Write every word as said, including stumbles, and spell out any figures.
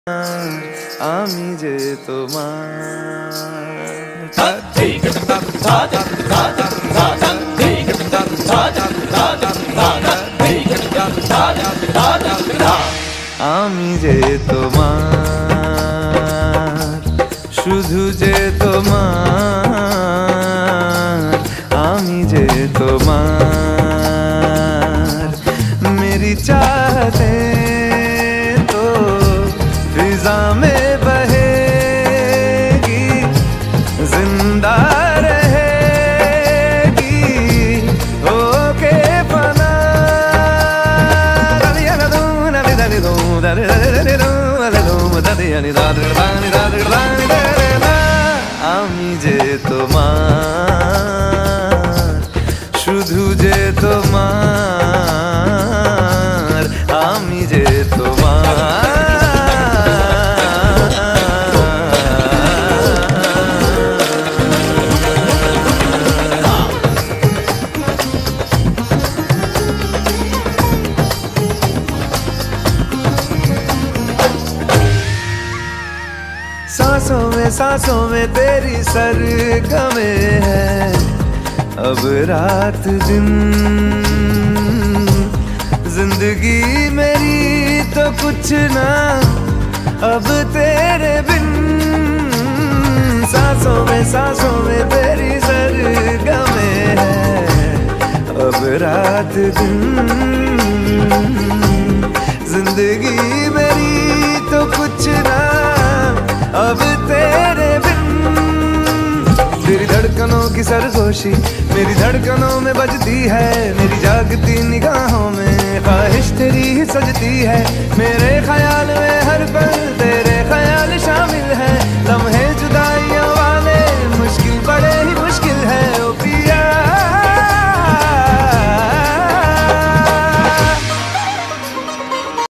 আমি যে তোমার। আমি যে তোমার, শুধু যে তোমার, আমি যে তোমার। मेरी चाहते तो फिजा में बहेगी, जिंदा रहेगी होके फना। আমি যে তোমার, শুধু যে তোমার, আমি যে তোমার। सांसों में सांसों में तेरी सरगमे है, अब रात दिन जिंदगी मेरी तो कुछ ना अब तेरे बिन। सांसों में सांसों में तेरी सरगमे है, अब रात दिन जिंदगी मेरी तो कुछ ना अब तेरे बिन। तेरी धड़कनों की सरगोशी मेरी धड़कनों में बजती है, मेरी जागती निगाहों में ख्वाहिश तेरी ही सजती है। मेरे ख्याल में हर पल